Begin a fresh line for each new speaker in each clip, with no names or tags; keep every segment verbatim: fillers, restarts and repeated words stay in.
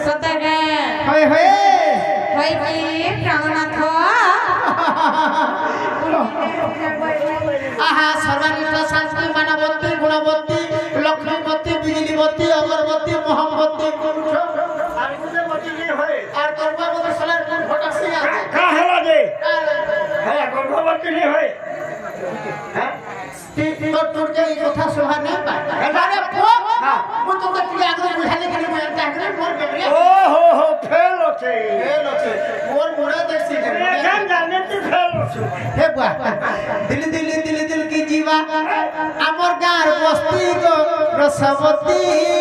सतगे
होय होय
होय की प्राणनाथ
आहा सर्वानिष्ठ शांति मानवती गुणवती लक्ष्मीवती बिजलीवती अगरबत्ती मोहम्मती
আর বুঝে মতি কি হয়
আর গর্ভবতী সলার কোন ফটাসি আছে
কা হেলা দে হ্যাঁ গর্ভবতী নি হয় হ্যাঁ
তোর তোর যে এই কথা শোভা নেই পায় আরে পোক মু তো কি আগে বুঝালে কি মই একটা আগে মোর বেরে
ও হো হো ফেল আছে
ফেল আছে মোর মোড়ে দেখছি
এখন জানে তুই ফেল আছে
হে বুয়া দিল দিল দিল দিল কি জীবা আমার গাঁর বস্তি গো রসবতী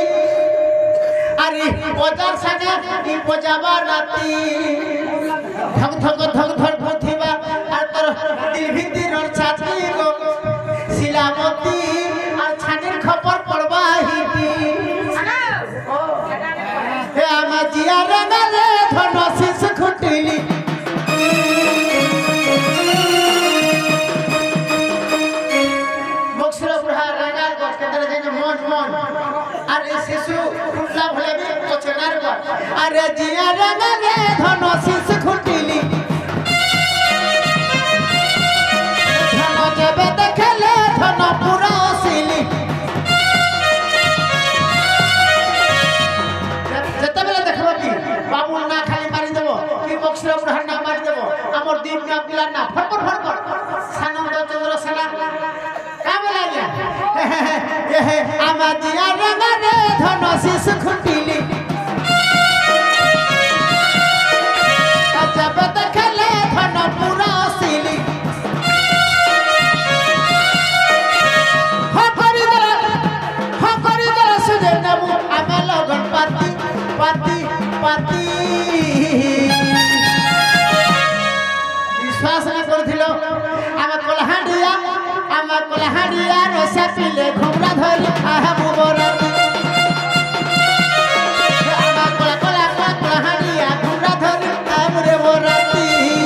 আরে বাজার সাজে ই বজাবা রাতি ধক ধক ধক ধক পথিবা আর তোর দিল ভিতর ছাতি গো শিলামতি আর ছানির খবর পড়বা হিটি হে আমা জিয়া রাঙালে ধন শিশ খুটিলি বক্সির বুড়া রাঙাল গছ কেতরে যেন মন মন আর এই শিশু ফুটলা ভলে বি পছনার গছ আরে জিয়া রাঙালে ধন শিশ খুটিলি ধন যেবে দেখলে ধন পুরা আসিলি যেতেবেলে দেখব কি বাবু না খালি মারি দেব কি বক্সির বুড়া না মারি দেব আমার দিন না পিলা না ফটফট ফটফট সানন্দ চন্দ্র সেনা কামলা যা আমা জিয়া রাঙালে ধন শিশ খুটিলি যেবে দেখলে ধন পুরা আসিলি পাতি পাতি পাতি বিশ্বাস না করছিল আমি কলহাডিয়া আমার কলহাডিয়া রসা পিলে ঘুমরা ধরি আহা মুবরাতি আমার কলা কলা কলা কলহাডিয়া ঘুমরা ধরি আমরে বরাতি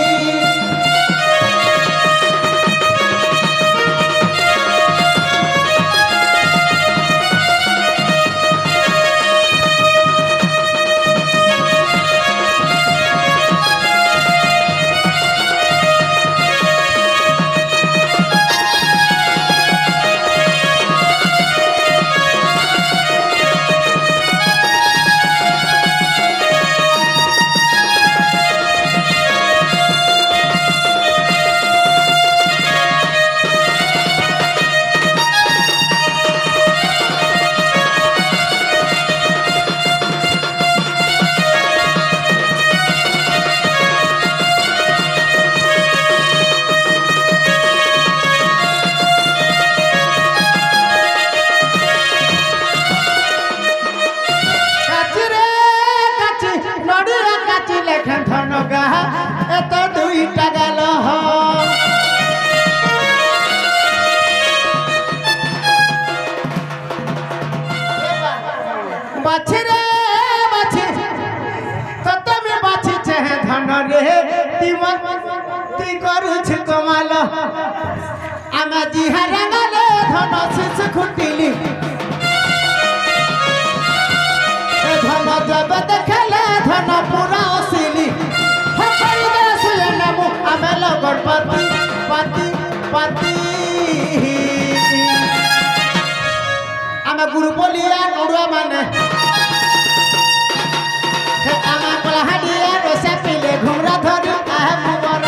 বাছরে বাছে কত মে বাছিছে ধন রে তিমন তুই করুছ কমাল আমা জিহা রাঙালে ধন শিশ খুটিলি ধন জবে দেখলে ধন পুরা আসিলি হকরি দেশে নেমু আমে লগর পাতি পাতি পাতি আমা গুরু বলিয়া নড়ুয়া মানে আমা কলহাডিয়া রসা পিলে ঘুমরা ধরি আহ মুবরা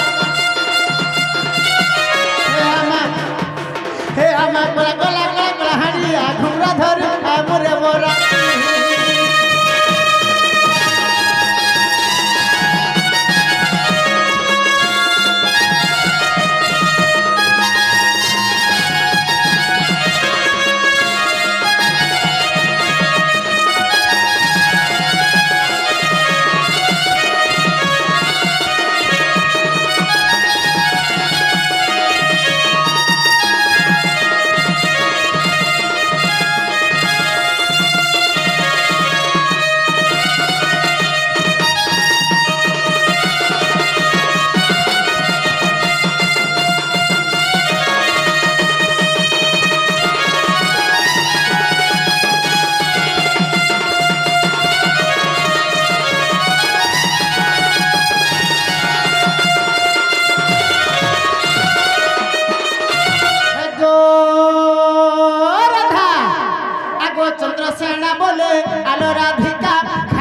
হে আমা হে আমা কলা কলা কলা কলহাডিয়া ঘুমরা ধরি আমরে বরা চন্দ্রসেনা বলে আলো রাধিকা